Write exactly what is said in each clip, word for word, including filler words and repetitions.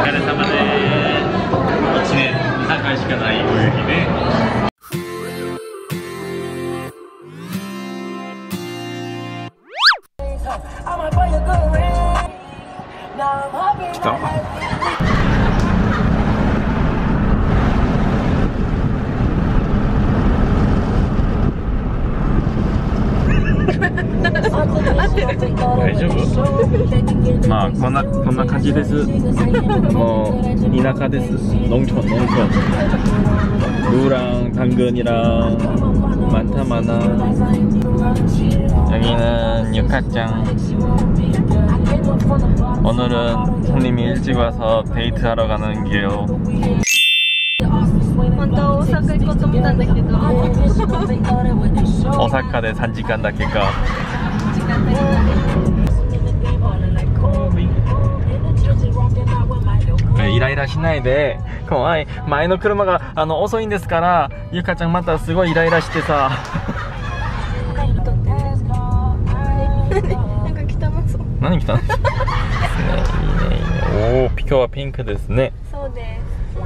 疲れ様です。いちねんに、さんかいしかないご雪ね。来た。大丈夫？まあこんなこんな感じです。もう田舎です。農村農村. 루랑 당근이랑 많다 많아. 여기는 육하짱. 오늘은 손님이 일찍 와서 데이트하러 가는 길요. 本当は大阪行こうと思ったんだけど大阪でさんじかんだけか。イライラしないで。怖い。前の車があの遅いんですから、ゆかちゃんまたすごいイライラしてさ。なんか汚そう。何汚い？いいねいいね。おお、今日はピンクですね。そうです。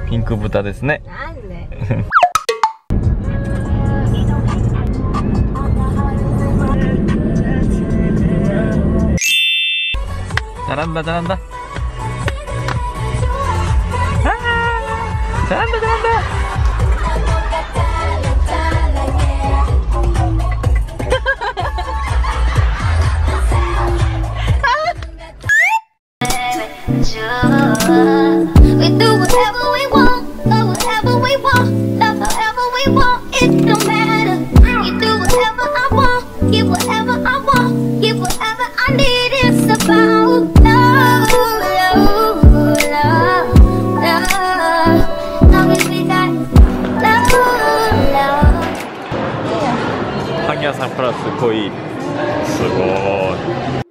ピンク豚ですね。なんで？並んだ並んだ。ああ、並んだ並んだ。パン屋さんプラス恋。すごい。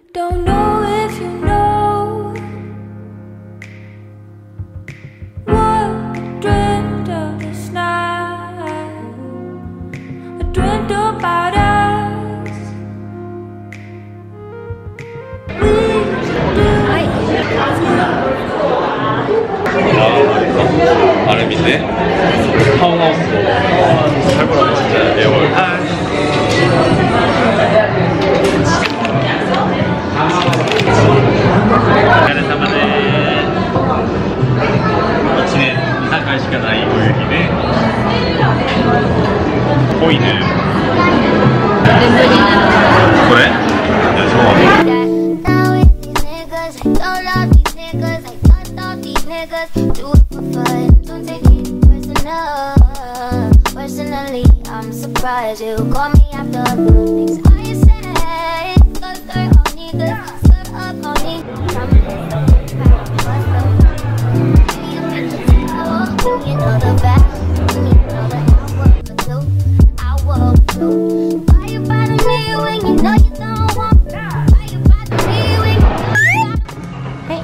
あれ見て。顔が桜ちっちゃい絵を。お疲れ様です。いちねんに、さんかいしかないご雪ね。濃いね。これ？いや、そう。Personally, I'm surprised you call me after the things I said. Skirt, skirt, on niggas, skirt up on niggas. I'm you know the best, you know that I will do, I will do. Why you bother me when you know you don't want me? Why you bother me when you know you got me?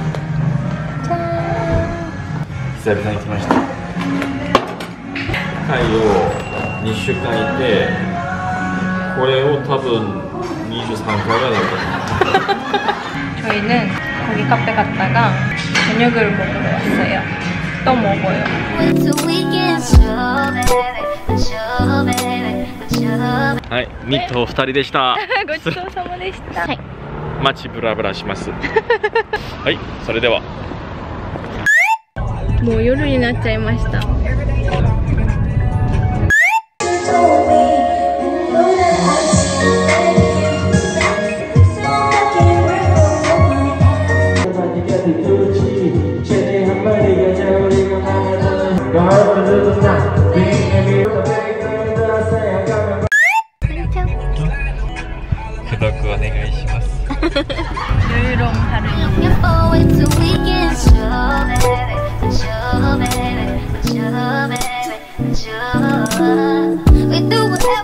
Hey. 久々に来ました。タイをにしゅうかんいて、これを多分にじゅうさんかいぐらいだった。저희는 거기 카페 갔다가 저녁을 먹으러 왔어요. 또 먹어요.はい、ニットふたりでした。ごちそうさまでした。はい。街ブラブラします。はい、それでは。もう夜になっちゃいました。くどくお願いします。ルーロンハルニー。